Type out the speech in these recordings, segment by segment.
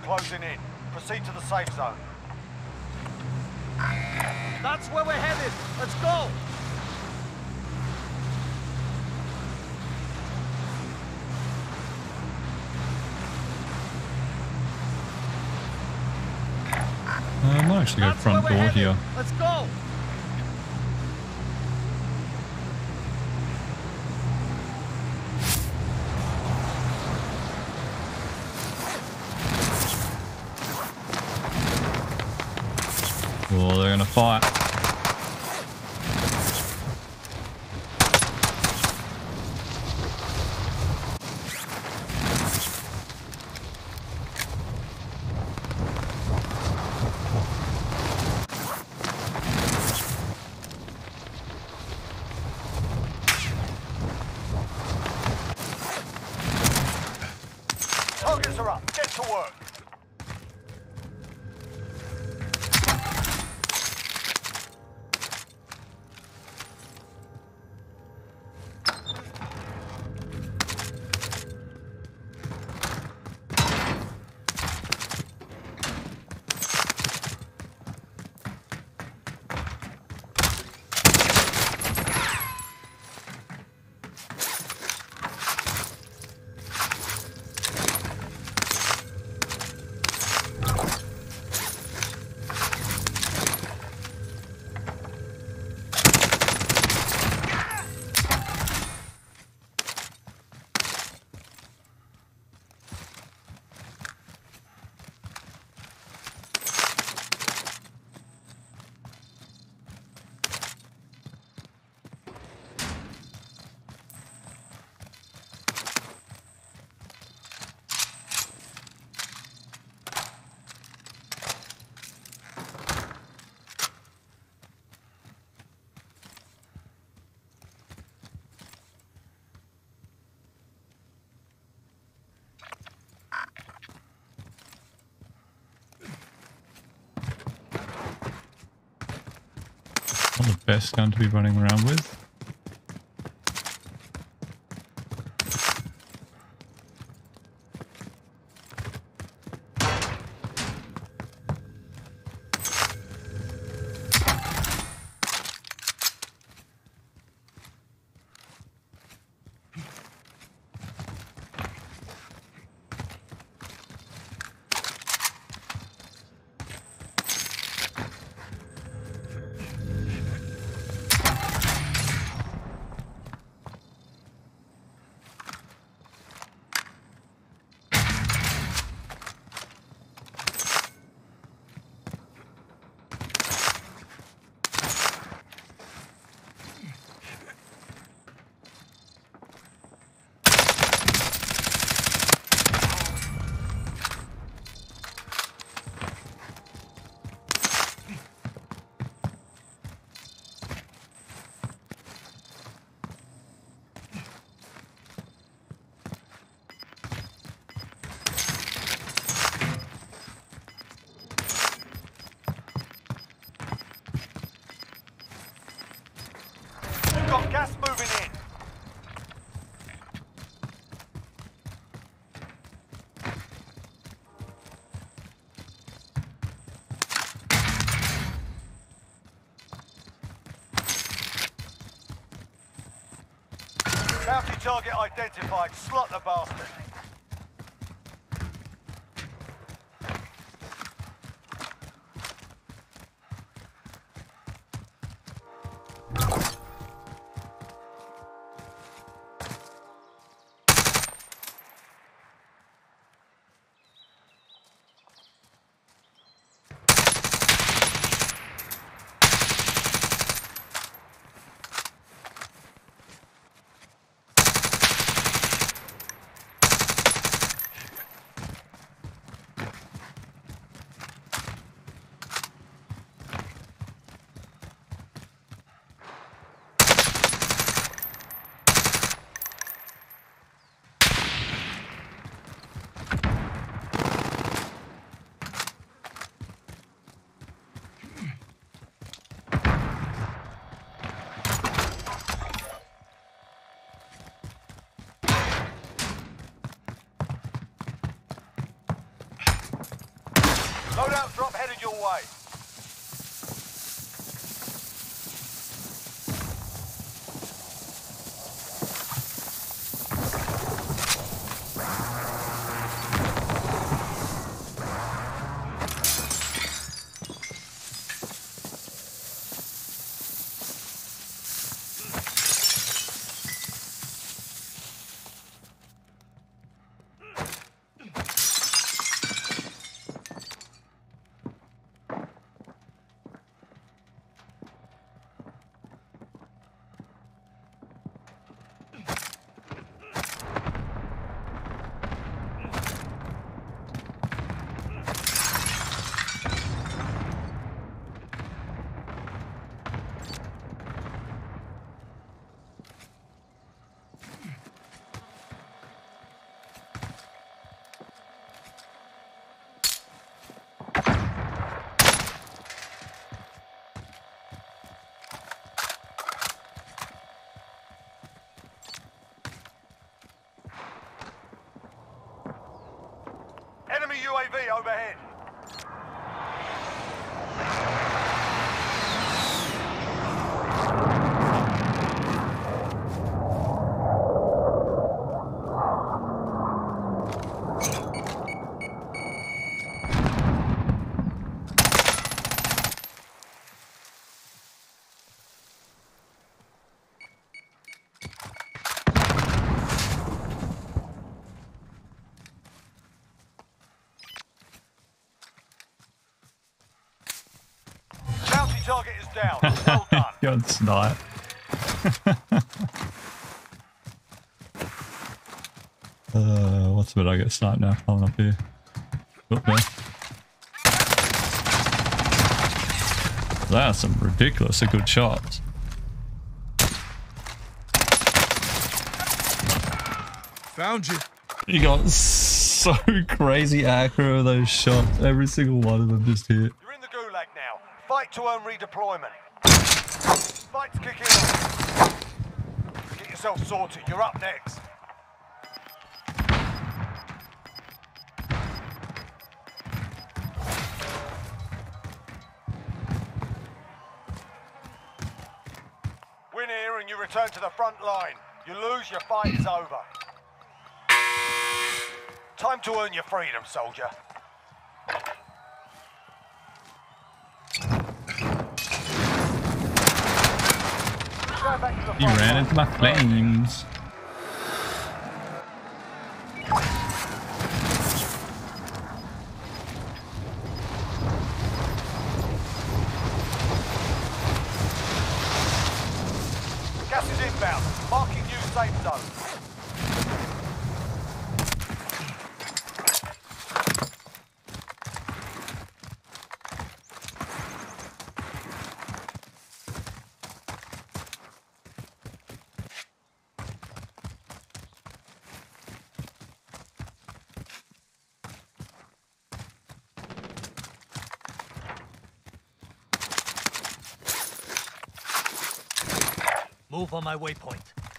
closing in. Proceed to the safe zone. That's where we're headed. Let's go. I might actually go front door here. Let's go. Oh, they're gonna fight. Targets are up. Get to work. Not the best gun to be running around with. Got gas moving in. Bounty target identified. Slot the bastard. way. Enemy UAV overhead. Bounty target is down. Well done. God, snipe. What's the bit I get sniped now? Coming up here. Up there. That's some ridiculously good shots. Found you. You got so crazy accurate with those shots. Every single one of them just hit. You're in the gulag now. Fight to earn redeployment. Fight's kicking off. Get yourself sorted. You're up next. Win here and you return to the front line. You lose, your fight is over. Time to earn your freedom, soldier. He ran into my flames. Gas is inbound. Marking new safe zone. Move on my waypoint.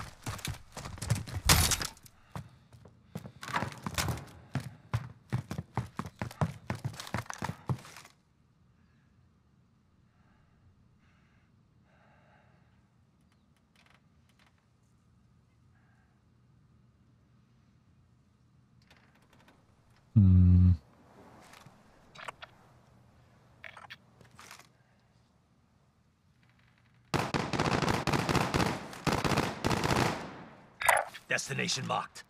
Destination marked.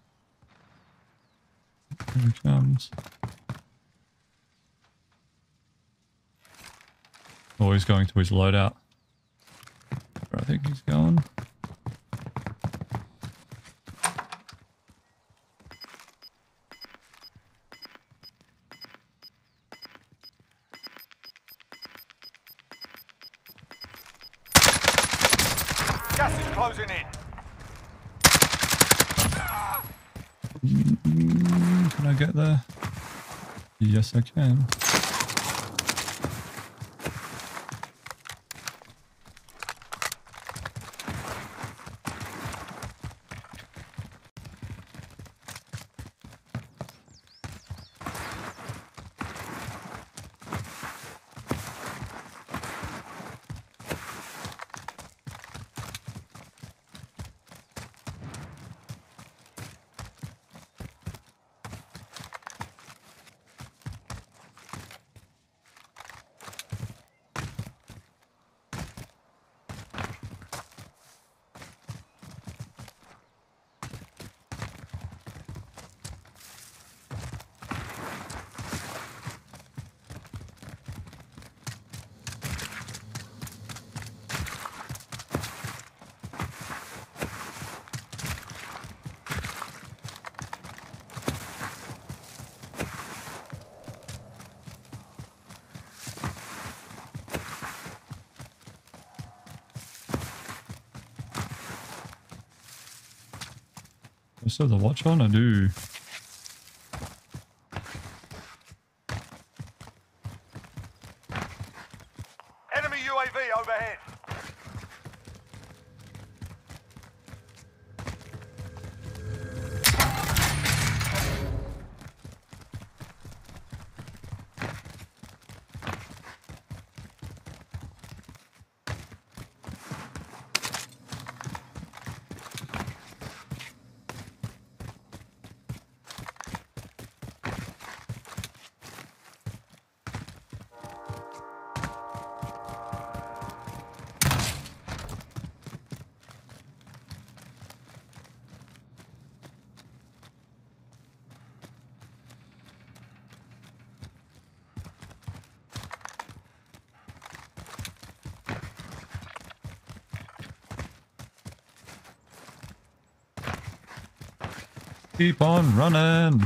Here he comes. Oh, he's going to his loadout. Where I think he's going. Gas is closing in. Can I get there? Yes, I can. I still have the watch on? I do. Enemy UAV overhead. Keep on running.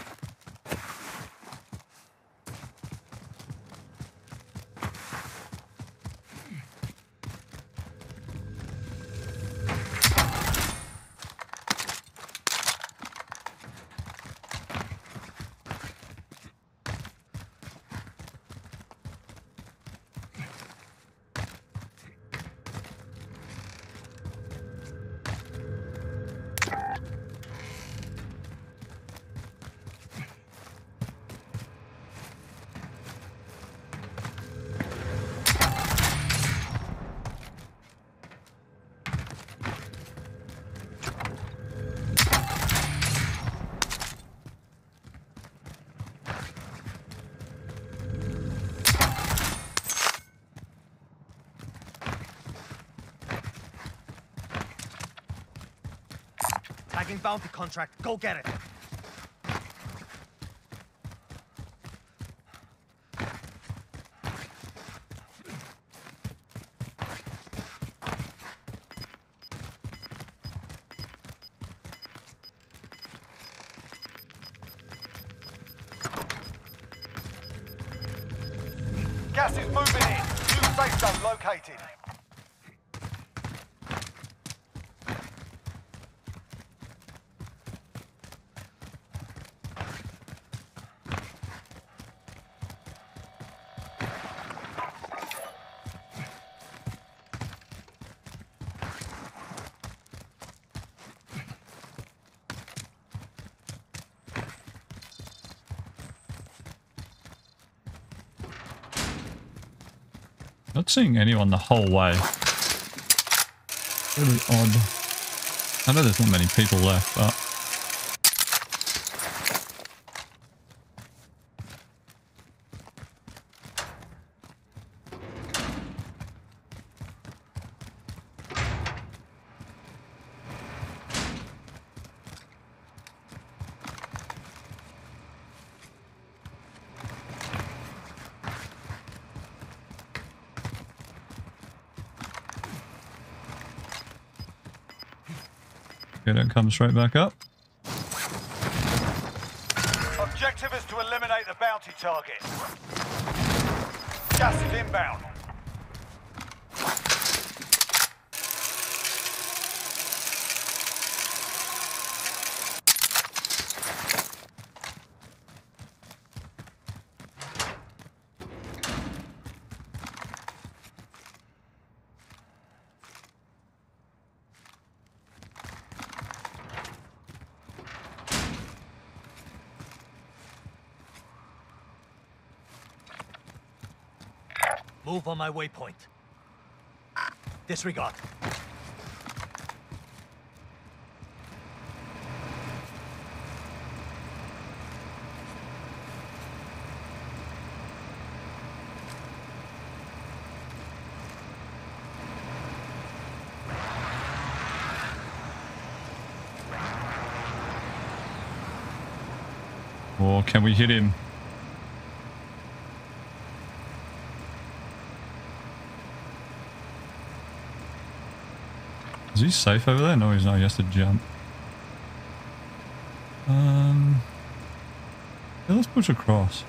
Tagging bounty contract. Go get it. Gas is moving in. New safe zone located. Not seeing anyone the whole way. Really odd. I know there's not many people left, but... Okay, don't come straight back up. Objective is to eliminate the bounty target. Gas is inbound. Move on my waypoint. Disregard. Or can we hit him? Is he safe over there? No, he's not. He has to jump. Yeah, let's push across.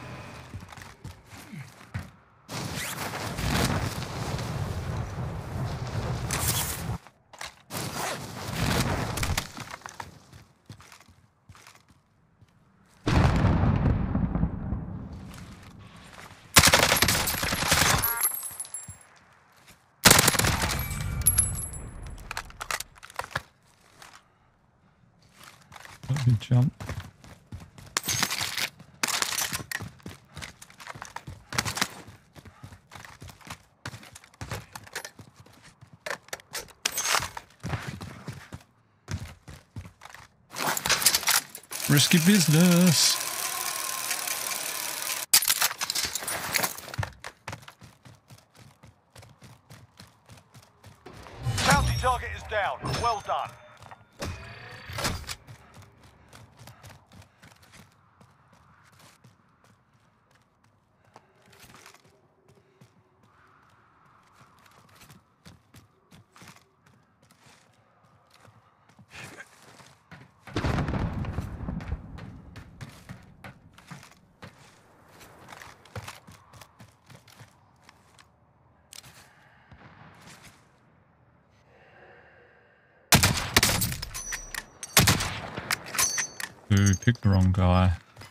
Good jump. Risky business. Bounty target is down. Well done. Ooh, picked the wrong guy.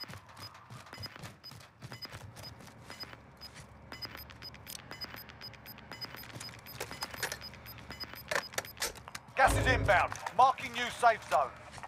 Gas is inbound. Marking new safe zone.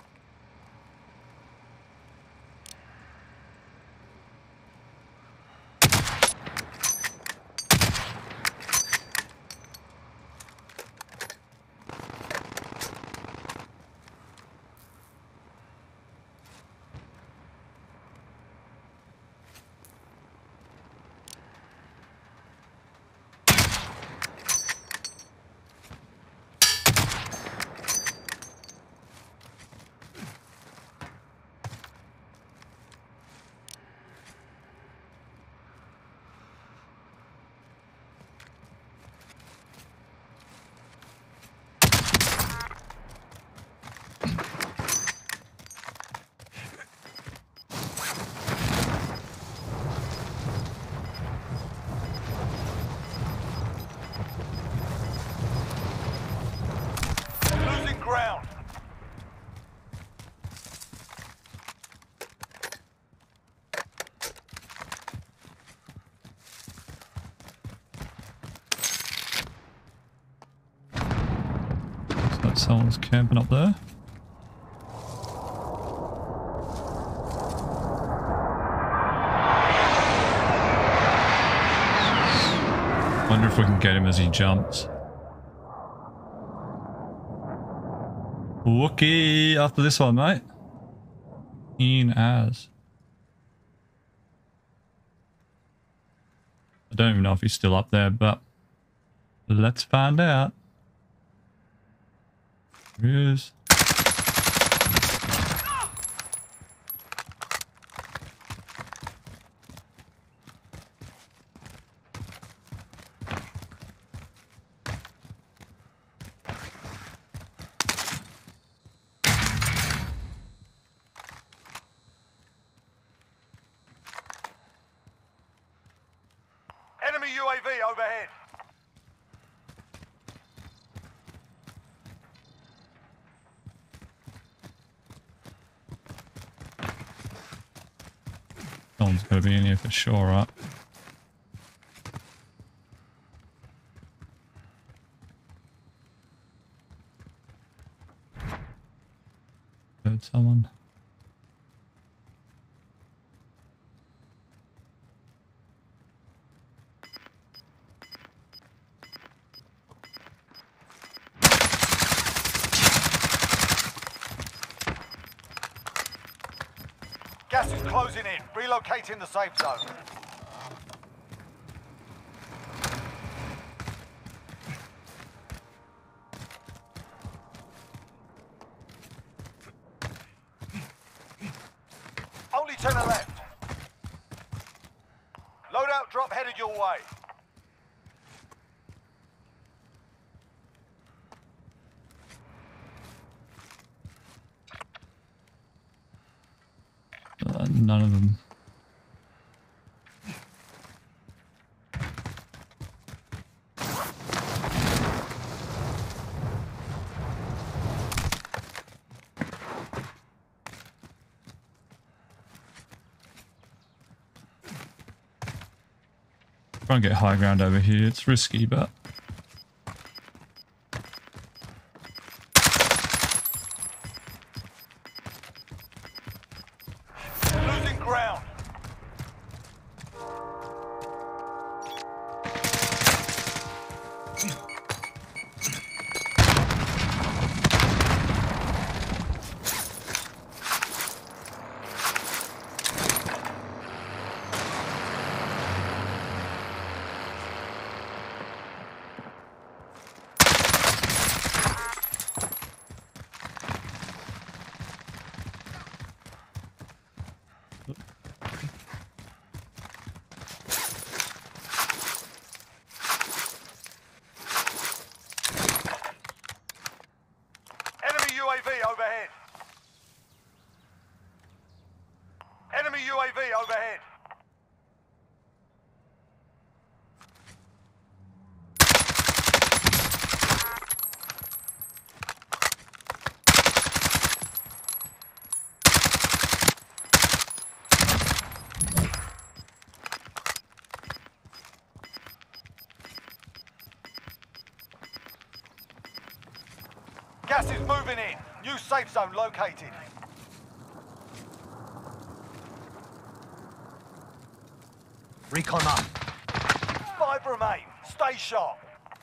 Losing ground. Looks like someone's camping up there. Wonder if we can get him as he jumps. Wookie after this one, mate. In as. I don't even know if he's still up there, but let's find out. There he is. Enemy UAV overhead. Someone's got to be in here for sure, right? Heard someone. Gas is closing in. Relocating the safe zone. Only 10 are left. Loadout drop headed your way. None of them. Try and get high ground over here. It's risky, but Gas is moving in. New safe zone located. Recon up. 5 remain. Stay sharp.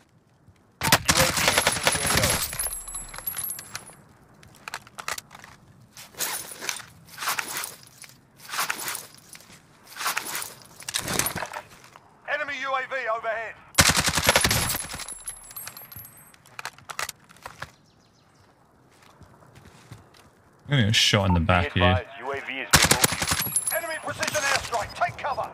Enemy UAV overhead. I'm gonna get shot in the back here. UAV is removed. Enemy precision airstrike. Take cover.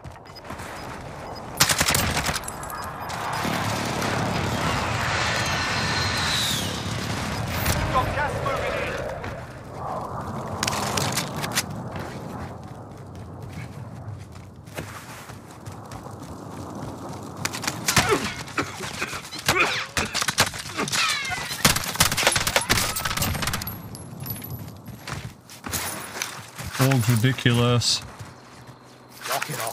Got gas moving in. All's ridiculous. Walk it off.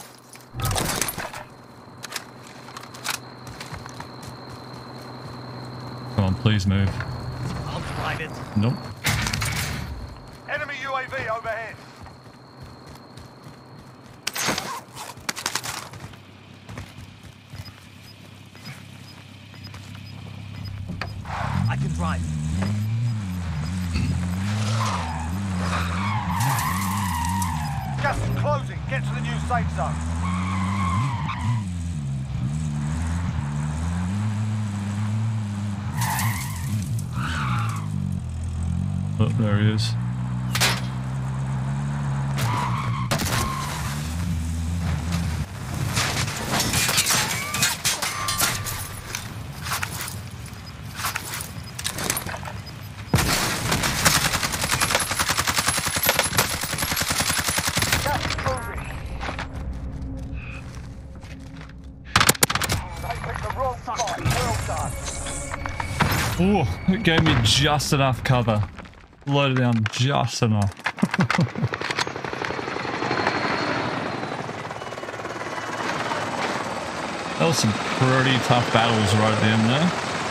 Come on, please move. I'll drive it. Nope. Enemy UAV overhead. I can drive. Gas is closing. Get to the new safe zone. Oh, there he is. Gas is moving. They picked the wrong spot. Well done. Oh, it gave me just enough cover. Loaded down just enough. That was some pretty tough battles right at the end there.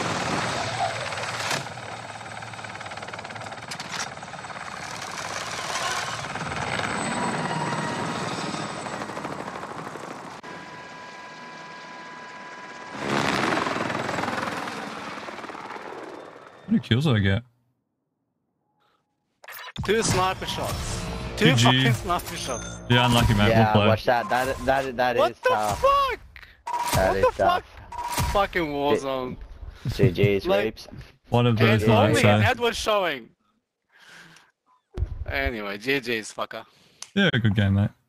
How many kills did I get? 2 sniper shots. 2 GG. fucking sniper shots. Yeah, unlucky mate. Yeah, We'll play. watch that. That What is the tough. fuck? That What is the fuck? tough. Fucking Warzone. GG's, Like- rapes. One of those And only nights, an eh? ad was showing. Anyway, GG's, fucker. Yeah, good game, mate.